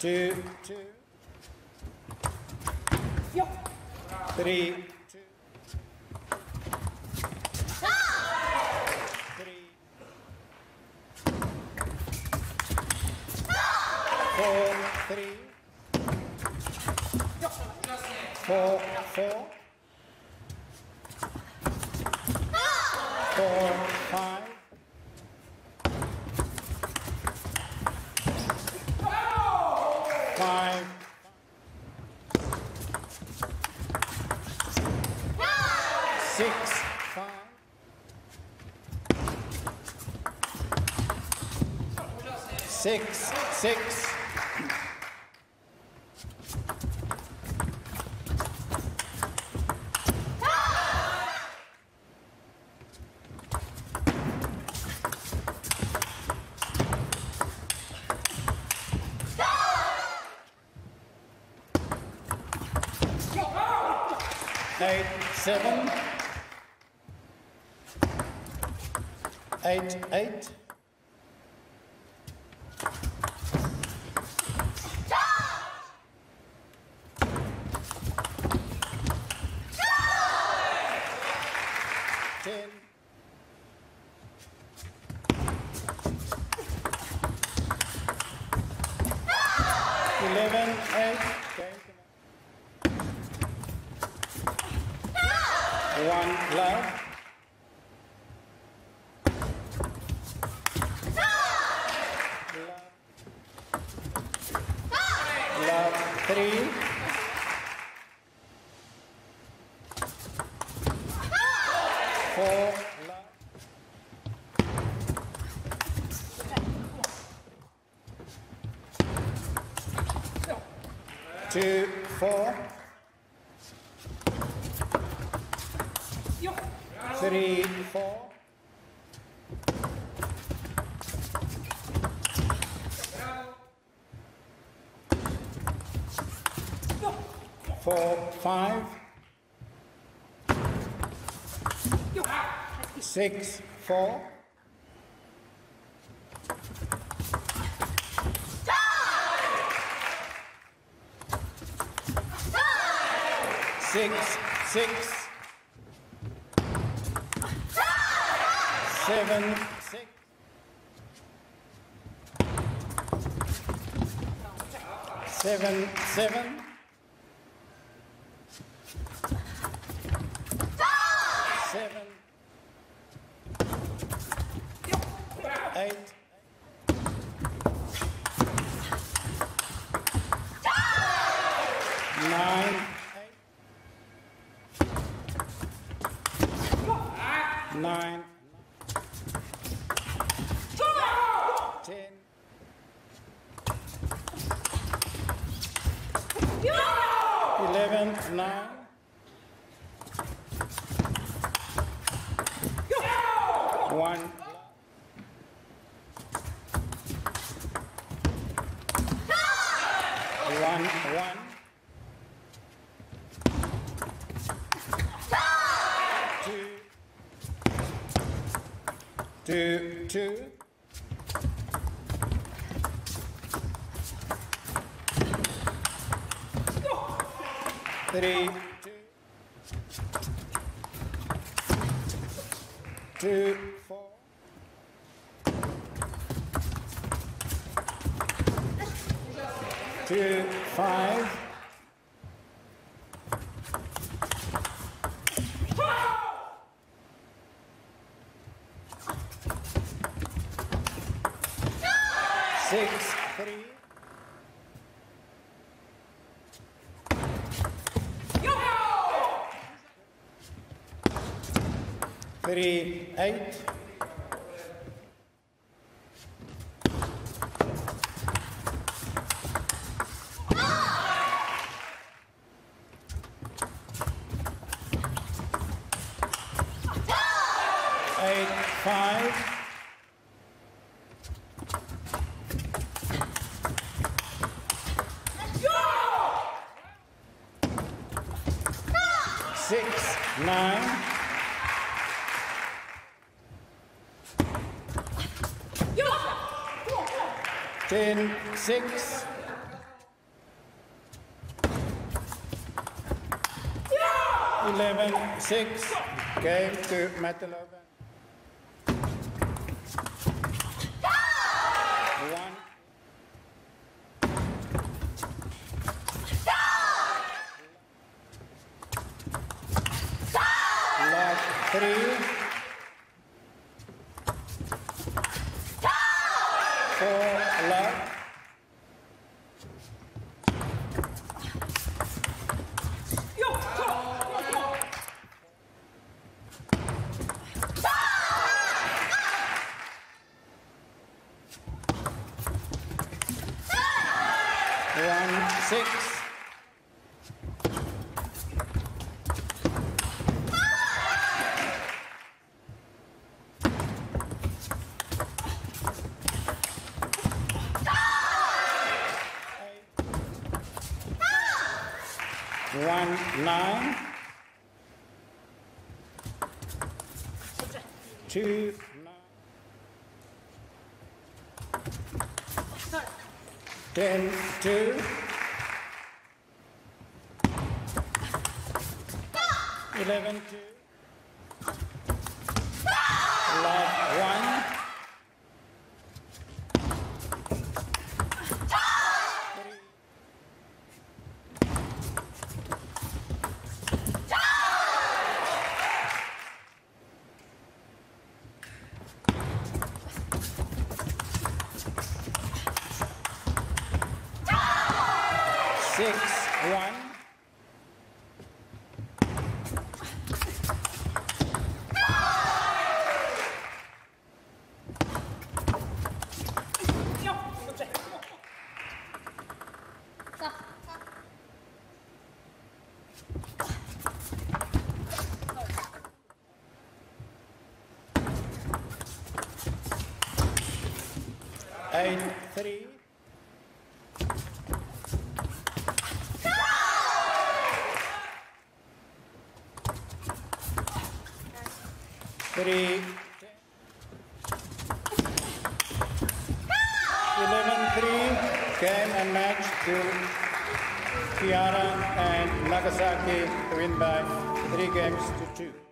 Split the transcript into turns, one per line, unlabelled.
2, 3, 4, 3, 4, 4, 4, 5, 5, 6, 5, 6, 6, 8, 7, 8, 8, 10, 11, 8, 1 love, love 3, 4, love, 2, 4, 3, 4, 4, 5, 6, 4, 6, 6, 7, 6, 7, 7, 7, 8, 9, 9, 10, 11, 9, 1, 1, 1, 2, 2, 3, 2, 4, 2, 5, 6, 3, 3, 8, 8, 5, 6, 9, 10, 6, 11-6. Game to Matelova. 1. Love 3. 4 love. 1-6. 1-9. 2-9. 10-2. 11-2. Love 1. 6-1. 8-3. 3-10. 11-3. Game and match to Kiara and Nagasaki to win by 3 games to 2.